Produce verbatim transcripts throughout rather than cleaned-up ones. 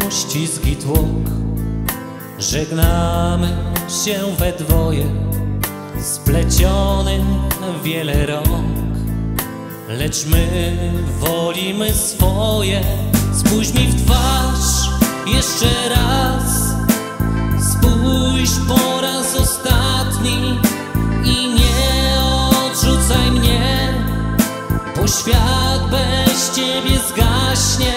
ślizgi tłok. Żegnamy się we dwoje, splecionych wiele rąk. Lecz my wolimy swoje. Spójrz mi w twarz jeszcze raz, spójrz po raz ostatni i nie odrzucaj mnie, bo świat bez ciebie zgaśnie.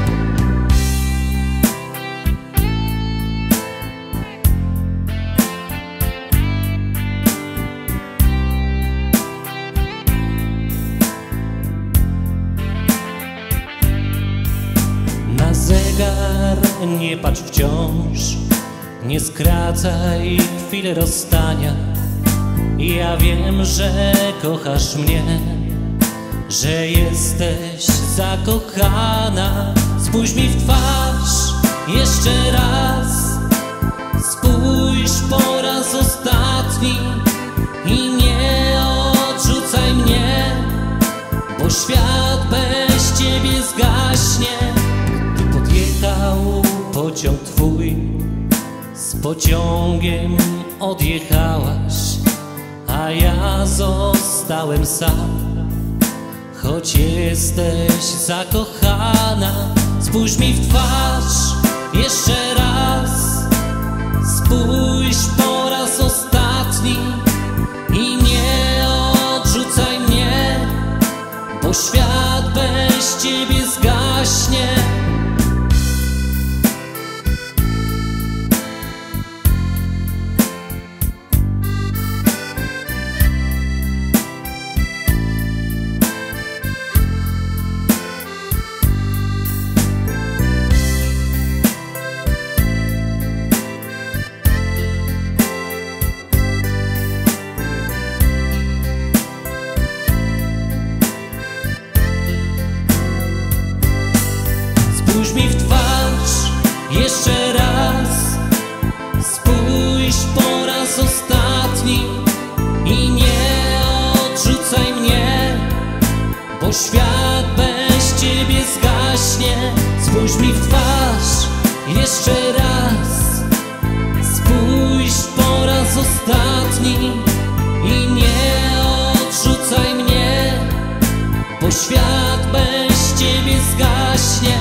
Na zegar nie patrz wciąż, nie skracaj chwil rozstania. Ja wiem, że kochasz mnie, że jesteś zakochana. Spójrz mi w twarz jeszcze raz, spójrz po raz ostatni i nie odrzucaj mnie, bo świat bez ciebie zgaśnie. Gdy podjechał pociąg twój, z pociągiem odjechałaś, a ja zostałem sam. Choć jesteś zakochana, spójrz mi w twarz jeszcze raz, spójrz po raz ostatni i nie odrzucaj mnie, bo świat bez ciebie zgaśnie. Spójrz mi w twarz jeszcze raz, spójrz po raz ostatni i nie odrzucaj mnie, bo świat bez ciebie zgaśnie. Spójrz mi w twarz jeszcze raz, spójrz po raz ostatni i nie odrzucaj mnie, bo świat bez ciebie zgaśnie.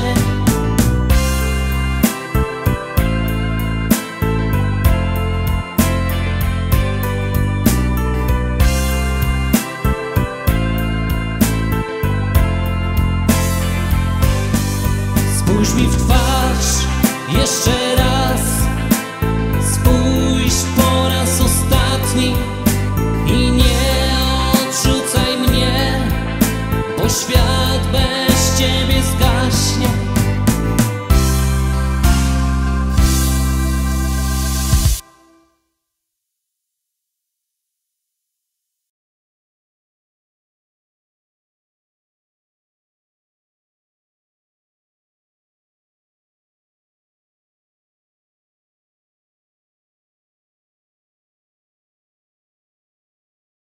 Spójrz mi w twarz jeszcze raz, spójrz po raz ostatni i nie odrzucaj mnie, bo świat